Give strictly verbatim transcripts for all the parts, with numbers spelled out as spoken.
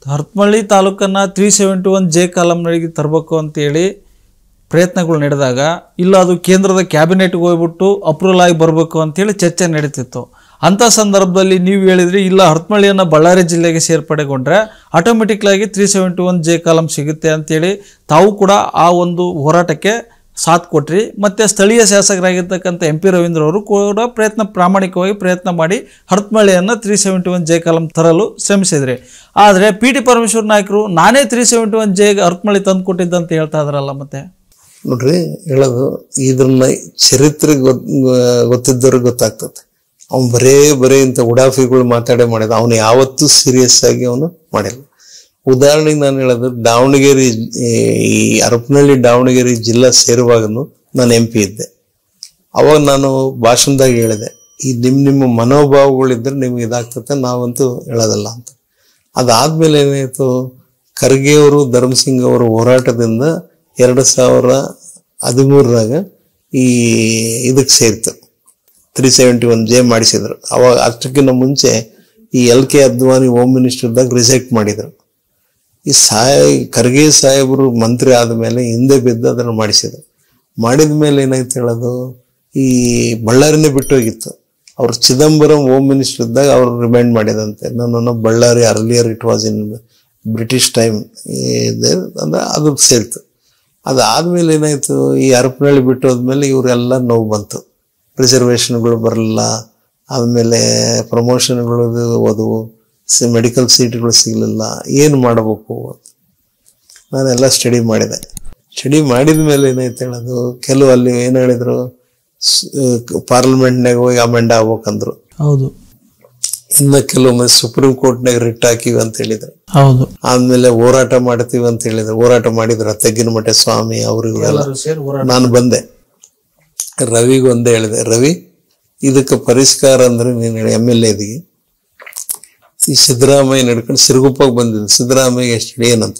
ಹರಪನಹಳ್ಳಿ ತಾಲೂಕನ್ನು three seventy one J ಕಾಲಮ್ನೊಳಗೆ ತರಬೇಕು ಅಂತೇಳಿ ಪ್ರಯತ್ನಗಳು ನಡೆದಾಗ ಇಲ್ಲ ಅದು ಕೇಂದ್ರದ ಕ್ಯಾಬಿನೆಟ್ಗೆ ಹೋಗ್ಬಿಟ್ಟು ಅಪ್ರೂವಲ್ ಆಗಿ ಬರಬೇಕು ಅಂತೇಳಿ ಚರ್ಚೆ ನಡೀತಿತ್ತು. ಅಂಥ ಸಂದರ್ಭದಲ್ಲಿ ನೀವು ಹೇಳಿದ್ರಿ ಇಲ್ಲ ಹರಪನಹಳ್ಳಿಯನ್ನು ಬಳ್ಳಾರಿ ಜಿಲ್ಲೆಗೆ ಸೇರ್ಪಡೆಗೊಂಡ್ರೆ ಆಟೋಮೆಟಿಕ್ಲಾಗಿ three seventy one J column ಸಿಗುತ್ತೆ ಅಂತೇಳಿ ತಾವು ಕೂಡ ಆ ಒಂದು ಹೋರಾಟಕ್ಕೆ ಸಾಥ್ ಕೊಟ್ರಿ. ಮತ್ತು ಸ್ಥಳೀಯ ಶಾಸಕರಾಗಿರ್ತಕ್ಕಂಥ ಎಂ ಪಿ ರವೀಂದ್ರ ಅವರು ಕೂಡ ಪ್ರಯತ್ನ ಪ್ರಾಮಾಣಿಕವಾಗಿ ಪ್ರಯತ್ನ ಮಾಡಿ ಹರಪನಹಳ್ಳಿಯನ್ನು three seventy one J column ತರಲು ಶ್ರಮಿಸಿದ್ರಿ. ಆದರೆ ಪಿ ಟಿ ಪರಮೇಶ್ವರ ನಾಯಕರು ನಾನೇ three seventy one J Harapanahalli ತಂದು ಕೊಟ್ಟಿದ್ದಂತ ಹೇಳ್ತಾ ಇದ್ರಲ್ಲ. ಮತ್ತೆ ನೋಡ್ರಿ ಹೇಳೋದು ಇದನ್ನ ಚರಿತ್ರೆ ಗೊತ್ತಿದ್ದವ್ರಿಗೆ ಗೊತ್ತಾಗ್ತದೆ. ಅವ್ನು ಬರೇ ಬರೇ ಇಂಥ ಉಡಾಫಿಗಳು ಮಾತಾಡೇ ಮಾಡಿದ, ಅವನು ಯಾವತ್ತೂ ಸೀರಿಯಸ್ ಆಗಿ ಅವನು ಮಾಡಿಲ್ಲ. ಉದಾಹರಣೆಗೆ ನಾನು ಹೇಳೋದು, ದಾವಣಗೆರೆ ಈ ಹರಪನಹಳ್ಳಿ ದಾವಣಗೆರೆ ಜಿಲ್ಲಾ ಸೇರುವಾಗನು ನಾನು ಎಂ ಪಿ ಇದ್ದೆ. ಅವಾಗ ನಾನು ಭಾಷಣದಾಗ ಹೇಳಿದೆ, ಈ ನಿಮ್ಮ ನಿಮ್ಮ ಮನೋಭಾವಗಳಿದ್ರೆ ನಿಮ್ಗೆ ಇದಾಗ್ತದೆ, ನಾವಂತೂ ಹೇಳೋದಲ್ಲ ಅಂತ. ಅದಾದ್ಮೇಲೆ ಏನಾಯ್ತು, ಖರ್ಗೆ ಅವರು ಧರ್ಮಸಿಂಗ್ ಅವರ ಹೋರಾಟದಿಂದ ಎರಡು ಸಾವಿರ ಹದಿಮೂರರಾಗ ಈ ಇದಕ್ಕೆ ಸೇರಿತು, ತ್ರೀ ಸೆವೆಂಟಿ ಒನ್ ಜೆ ಮಾಡಿಸಿದ್ರು. ಅವಾಗ ಅಷ್ಟಕ್ಕಿಂತ ಮುಂಚೆ ಈ ಎಲ್ ಕೆ ಅದ್ವಾನಿ ಹೋಮ್ ಮಿನಿಸ್ಟರ್ದಾಗ ರಿಜೆಕ್ಟ್ ಮಾಡಿದ್ರು. ಈ ಸಾಹೇಬ್ ಖರ್ಗೆ ಸಾಹೇಬರು ಮಂತ್ರಿ ಆದಮೇಲೆ ಹಿಂದೆ ಬಿದ್ದು ಅದನ್ನು ಮಾಡಿಸಿದ್ರು. ಮಾಡಿದ ಮೇಲೆ ಏನಾಯ್ತು ಹೇಳೋದು, ಈ ಬಳ್ಳಾರಿನೇ ಬಿಟ್ಟು ಹೋಗಿತ್ತು. ಅವ್ರು ಚಿದಂಬರಂ ಹೋಮ್ ಮಿನಿಸ್ಟರ್ ಇದ್ದಾಗ ಅವ್ರು ರಿಮೈಂಡ್ ಮಾಡಿದಂತೆ, ನನ್ನನ್ನು Ballari earlier it was in British time ಇದೆ ಅಂದ್ರೆ ಅದು ಸೇರಿತು. ಅದಾದ್ಮೇಲೆ ಏನಾಯ್ತು, ಈ ಹರಪನಹಳ್ಳಿ ಬಿಟ್ಟು ಹೋದ್ಮೇಲೆ ಇವರೆಲ್ಲ ನೋವು ಬಂತು, ರಿಸರ್ವೇಷನ್ಗಳು ಬರಲಿಲ್ಲ, ಆದಮೇಲೆ ಪ್ರಮೋಷನ್ಗಳು ಓದುವು, ಮೆಡಿಕಲ್ ಸೀಟ್ಗಳು ಸಿಗಲಿಲ್ಲ, ಏನು ಮಾಡಬೇಕು ನಾನೆಲ್ಲ ಸ್ಟಡಿ ಮಾಡಿದೆ. ಸ್ಟಡಿ ಮಾಡಿದ ಮೇಲೆ ಏನಾಯ್ತು ಹೇಳೋದು, ಕೆಲವು ಅಲ್ಲಿ ಏನು ಹೇಳಿದ್ರು, ಪಾರ್ಲಿಮೆಂಟ್ನಾಗ ಹೋಗಿ ಅಮೆಂಡ್ ಆಗ್ಬೇಕಂದ್ರು. ಹೌದು. ಇನ್ನು ಕೆಲವೊಮ್ಮೆ ಸುಪ್ರೀಂ ಕೋರ್ಟ್ನಾಗ ರಿಟ್ ಹಾಕಿವಿ ಅಂತ ಹೇಳಿದ್ರು. ಹೌದು. ಆದ್ಮೇಲೆ ಹೋರಾಟ ಮಾಡ್ತೀವಿ ಅಂತ ಹೇಳಿದ್ರು. ಹೋರಾಟ ಮಾಡಿದ್ರು ತೆಗ್ಗಿನಮಠ ಸ್ವಾಮಿ ಅವರಿಗೆಲ್ಲ. ನಾನು ಬಂದೆ, ರವಿಗೆ ಒಂದೇ ಹೇಳಿದೆ, ರವಿ ಇದಕ್ಕೆ ಪರಿಷ್ಕಾರ ಅಂದ್ರೆ ನೀನು ಎಮ್ ಎಲ್ ಎ ಇದೀಗಿ, ಈ ಸಿದ್ದರಾಮಯ್ಯ ನಡ್ಕೊಂಡು ಸಿರುಗುಪ್ಪಗೆ ಬಂದಿದ್ದೆ, ಸಿದ್ದರಾಮಯ್ಯ ಎಷ್ಟು ಏನಂತ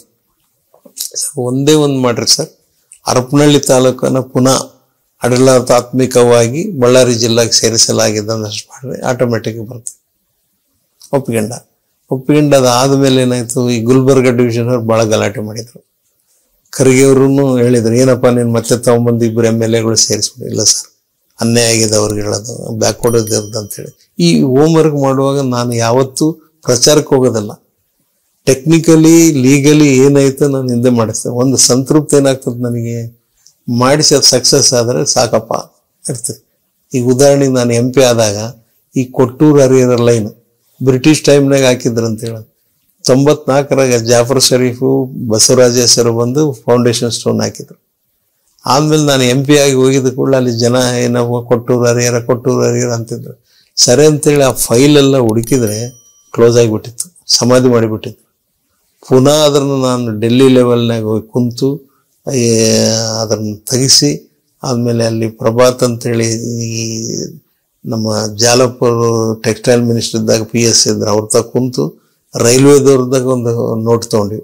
ಒಂದೇ ಒಂದು ಮಾಡ್ರಿ ಸರ್, ಹರಪನಹಳ್ಳಿ ತಾಲೂಕನ್ನ ಪುನಃ ಆಡಳಿತಾತ್ಮಕವಾಗಿ ಬಳ್ಳಾರಿ ಜಿಲ್ಲೆಗೆ ಸೇರಿಸಲಾಗಿದೆ ಅಂದಷ್ಟು ಮಾಡ್ರಿ, ಆಟೋಮೆಟಿಕ್ ಬರ್ತದೆ. ಒಪ್ಪಿಕೊಂಡ ಒಪ್ಪಿಕೊಂಡ ಅದಾದ್ಮೇಲೆ ಏನಾಯ್ತು, ಈ ಗುಲ್ಬರ್ಗ ಡಿವಿಷನ್ ಅವ್ರು ಬಹಳ ಗಲಾಟೆ ಮಾಡಿದ್ರು. ಖರ್ಗೆ ಅವ್ರು ಹೇಳಿದ್ರು, ಏನಪ್ಪಾ ನೀನು ಮತ್ತೆ ತಗೊಂಬಂದು ಇಬ್ಬರು ಎಮ್ ಎಲ್ ಎಗಳು ಸೇರಿಸ್ಬಿಡಿ. ಇಲ್ಲ ಸರ್, ಅನ್ಯಾಯ ಆಗಿದೆ ಅವ್ರಿಗೆ ಹೇಳೋದು, ಬ್ಯಾಕ್ವರ್ಡ್ ಇದ್ದಿರ್ದು ಅಂತ ಹೇಳಿ. ಈ ಹೋಮ್ ವರ್ಕ್ ಮಾಡುವಾಗ ನಾನು ಯಾವತ್ತೂ ಪ್ರಚಾರಕ್ಕೆ ಹೋಗೋದಲ್ಲ, ಟೆಕ್ನಿಕಲಿ ಲೀಗಲಿ ಏನಾಯ್ತು ನಾನು ಹಿಂದೆ ಮಾಡಿಸ್ತೇನೆ. ಒಂದು ಸಂತೃಪ್ತಿ ಏನಾಗ್ತದೆ ನನಗೆ, ಮಾಡಿಸಿ ಅದು ಸಕ್ಸಸ್ ಆದರೆ ಸಾಕಪ್ಪ ಇರ್ತದೆ. ಈಗ ಉದಾಹರಣೆಗೆ ನಾನು ಎಂ ಪಿ ಆದಾಗ ಈ ಕೊಟ್ಟೂರು ಹರಿಹರ ಲೈನ್ ಬ್ರಿಟಿಷ್ ಟೈಮ್ನಾಗ ಹಾಕಿದ್ರು ಅಂತ ಹೇಳೋದು. ತೊಂಬತ್ನಾಲ್ಕರಾಗ ಜಾಫರ್ ಶರೀಫು ಬಸವರಾಜ ಹೆಸರು ಬಂದು ಫೌಂಡೇಶನ್ ಸ್ಟೋನ್ ಹಾಕಿದ್ರು. ಆದ್ಮೇಲೆ ನಾನು ಎಂ ಪಿ ಆಗಿ ಹೋಗಿದ್ದ ಕೂಡ ಅಲ್ಲಿ ಜನ ಏನೋ ಕೊಟ್ಟೂರು ಹರಿಹರ ಕೊಟ್ಟೂರು ಹರಿಹರ ಅಂತಿದ್ರು. ಸರಿ ಅಂತೇಳಿ ಆ ಫೈಲ್ ಎಲ್ಲ ಹುಡುಕಿದ್ರೆ ಕ್ಲೋಸ್ ಆಗಿಬಿಟ್ಟಿತ್ತು, ಸಮಾಧಿ ಮಾಡಿಬಿಟ್ಟಿತ್ತು. ಪುನಃ ಅದನ್ನು ನಾನು ಡೆಲ್ಲಿ ಲೆವೆಲ್ನಾಗ ಹೋಗಿ ಕುಂತು ಅದನ್ನು ತೆಗಿಸಿ, ಆದ್ಮೇಲೆ ಅಲ್ಲಿ ಪ್ರಭಾತ್ ಅಂತೇಳಿ ಈ ನಮ್ಮ ಜಾಲಪುರ ಟೆಕ್ಸ್ಟೈಲ್ ಮಿನಿಸ್ಟರ್ ಇದ್ದಾಗ ಪಿ ಎಸ್ ಇದ್ರು, ಅವ್ರ ತ ಕುಂತು ರೈಲ್ವೆದವ್ರದಾಗ ಒಂದು ನೋಟ್ ತಗೊಂಡಿವಿ.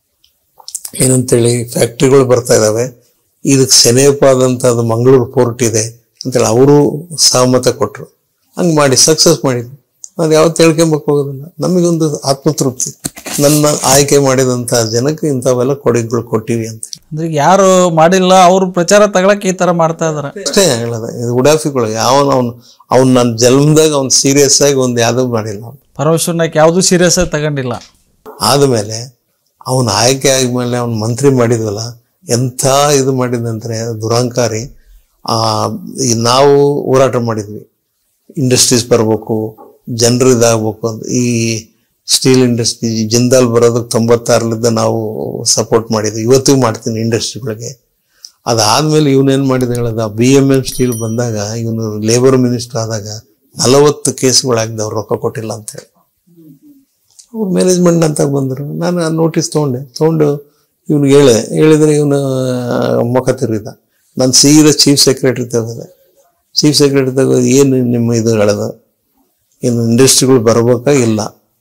ಏನಂತೇಳಿ ಫ್ಯಾಕ್ಟ್ರಿಗಳು ಬರ್ತಾ ಇದಾವೆ, ಇದಕ್ಕೆ ಸೆನೆಪಾದಂತ ಅದು ಮಂಗಳೂರು ಪೋರ್ಟ್ ಇದೆ ಅಂತೇಳಿ ಅವರು ಸಹಮತ ಕೊಟ್ಟರು. ಹಂಗೆ ಮಾಡಿ ಸಕ್ಸಸ್ ಮಾಡಿದ್ವಿ. ನಾನು ಯಾವತ್ತು ಹೇಳ್ಕೊಂಬಕ್ ಹೋಗೋದಿಲ್ಲ, ನಮಗೊಂದು ಆತ್ಮತೃಪ್ತಿ, ನನ್ನ ಆಯ್ಕೆ ಮಾಡಿದಂತ ಜನಕ್ಕೆ ಇಂಥವೆಲ್ಲ ಕೊಡುಗೆಗಳು ಕೊಟ್ಟಿವಿ ಅಂತ. ಅಂದ್ರೆ ಯಾರು ಮಾಡಿಲ್ಲ ಅವ್ರು ಪ್ರಚಾರ ತಗೊಳಕ್ಕೆ ಈ ತರ ಮಾಡ್ತಾ ಇದಾರೆ ಅಷ್ಟೇ ಹೇಳದ. ಇದು ಉಡಾಫಿಗಳು ಯಾವನ್ ಅವ್ನು ಅವ್ನು ನನ್ನ ಜನ್ಮದಾಗ ಅವ್ನು ಸೀರಿಯಸ್ ಆಗಿ ಒಂದು ಯಾವ್ದು ಮಾಡಿಲ್ಲ. ಅವ್ನು ಪರಮೇಶ್ವರ ನಾಯ್ಕ ಯಾವ್ದು ಸೀರಿಯಸ್ ಆಗಿ ತಗೊಂಡಿಲ್ಲ. ಆದ್ಮೇಲೆ ಅವನು ಆಯ್ಕೆ ಆದ್ಮೇಲೆ ಅವ್ನು ಮಂತ್ರಿ ಮಾಡಿದ್ವಲ್ಲ, ಎಂಥ ಇದು ಮಾಡಿದಂದ್ರೆ ದುರಂಕಾರಿ. ಆ ನಾವು ಹೋರಾಟ ಮಾಡಿದ್ವಿ, ಇಂಡಸ್ಟ್ರೀಸ್ ಬರ್ಬೇಕು, ಜನರು ಇದಾಗಬೇಕು ಅಂತ. ಈ ಸ್ಟೀಲ್ ಇಂಡಸ್ಟ್ರಿ ಜಿಂದಾಲ್ ಬರೋದಕ್ಕೆ ತೊಂಬತ್ತಾರಲಿದ್ದ ನಾವು ಸಪೋರ್ಟ್ ಮಾಡಿದ್ವಿ, ಇವತ್ತಿಗೂ ಮಾಡ್ತೀನಿ ಇಂಡಸ್ಟ್ರಿಗಳಿಗೆ. ಅದಾದ್ಮೇಲೆ ಇವನೇನ್ ಮಾಡಿದ ಹೇಳದ, ಬಿ ಎಂ ಎಂ ಸ್ಟೀಲ್ ಬಂದಾಗ ಇವನು ಲೇಬರ್ ಮಿನಿಸ್ಟರ್ ಆದಾಗ ನಲವತ್ತು ಕೇಸ್ಗಳಾಗಿದ್ದು ಅವ್ರು ರೊಕ್ಕ ಕೊಟ್ಟಿಲ್ಲ ಅಂತ ಹೇಳಿ ಅವ್ರು ಮ್ಯಾನೇಜ್ಮೆಂಟ್ ಅಂತ ಬಂದರು. ನಾನು ಆ ನೋಟಿಸ್ ತೊಗೊಂಡೆ, ತೊಗೊಂಡು ಇವ್ನಿಗೆ ಹೇಳಿದೆ. ಹೇಳಿದ್ರೆ ಇವನು ಮುಖ ತಿರುಗಿದ. ನಾನು ಸೀದಾ ಚೀಫ್ ಸೆಕ್ರೆಟರಿ ತೆಗೆದೆ. ಚೀಫ್ ಸೆಕ್ರೆಟರಿ ತೆಗೆದು ಏನು ನಿಮ್ಮ ಇದು ಹೇಳೋದು, ಏನು ಇಂಡಸ್ಟ್ರಿಗಳು ಬರ್ಬೇಕಾ ಇಲ್ಲ,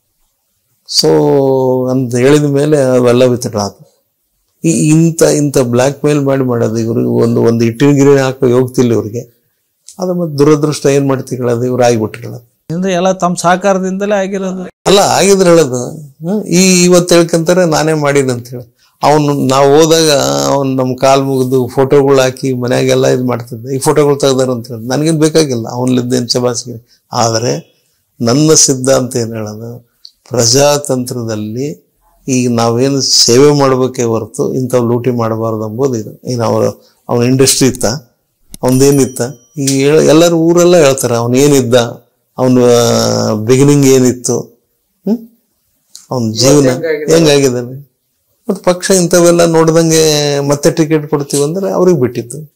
ಸೊ ಅಂತ ಹೇಳಿದ ಮೇಲೆ ಅವೆಲ್ಲ ವಿತರಣೆ ಆಯ್ತು. ಈ ಇಂಥ ಇಂಥ ಬ್ಲ್ಯಾಕ್ ಮೇಲ್ ಮಾಡಿ ಮಾಡೋದು ಇವ್ರಿಗೆ ಒಂದು ಒಂದು ಇಟ್ಟಿನ ಗಿರಿ ಹಾಕೋ ಹೋಗ್ತಿಲ್ಲ ಇವ್ರಿಗೆ. ಅದು ಮತ್ತೆ ದುರದೃಷ್ಟ ಏನ್ ಮಾಡ್ತೀವಿ ಹೇಳೋದು, ಇವ್ರು ಆಗಿಬಿಟ್ಟಿರೋದು ಎಲ್ಲ ತಮ್ಮ ಸಹಕಾರದಿಂದಲೇ ಆಗಿರೋದು. ಅಲ್ಲ ಆಗಿದ್ರೆ ಹೇಳೋದು ಹ್ಮ್ ಈ ಇವತ್ತು ಹೇಳ್ಕೊಂತಾರೆ ನಾನೇ ಮಾಡೀನಿ ಅಂತ ಹೇಳಿ. ಅವನು ನಾವು ಹೋದಾಗ ಅವ್ನು ನಮ್ಮ ಕಾಲ್ ಮುಗಿದು ಫೋಟೋಗಳು ಹಾಕಿ ಮನ್ಯಾಗೆಲ್ಲ ಇದು ಮಾಡ್ತಿದ್ದ. ಈ ಫೋಟೋಗಳು ತೆಗ್ದಾರ ಅಂತ ಹೇಳಿ ನನಗೇನು ಬೇಕಾಗಿಲ್ಲ ಅವನಲ್ಲಿದ್ದೇನು ಶಬಾಸಿಗೆ. ಆದರೆ ನನ್ನ ಸಿದ್ಧಾಂತ ಏನು ಹೇಳೋದು, ಪ್ರಜಾತಂತ್ರದಲ್ಲಿ ಈಗ ನಾವೇನು ಸೇವೆ ಮಾಡ್ಬೇಕೇ ಹೊರತು ಇಂಥವು ಲೂಟಿ ಮಾಡಬಾರ್ದು ಎಂಬುದು ಇದು. ಈಗ ಅವ್ರ ಅವನ ಇಂಡಸ್ಟ್ರಿ ಇತ್ತ, ಅವನದೇನಿತ್ತ, ಈಗ ಎಲ್ಲರೂ ಊರೆಲ್ಲ ಹೇಳ್ತಾರೆ ಅವನು ಏನಿದ್ದ, ಅವನ ಬಿಗಿನಿಂಗ್ ಏನಿತ್ತು, ಹ್ಮ್ ಅವನ ಜೀವನ ಹೆಂಗಾಗಿದ್ದಾನೆ. ಮತ್ತು ಪಕ್ಷ ಇಂಥವೆಲ್ಲ ನೋಡ್ದಂಗೆ ಮತ್ತೆ ಟಿಕೆಟ್ ಕೊಡ್ತೀವಿ ಅಂದ್ರೆ ಅವ್ರಿಗೆ ಬಿಟ್ಟಿತ್ತು.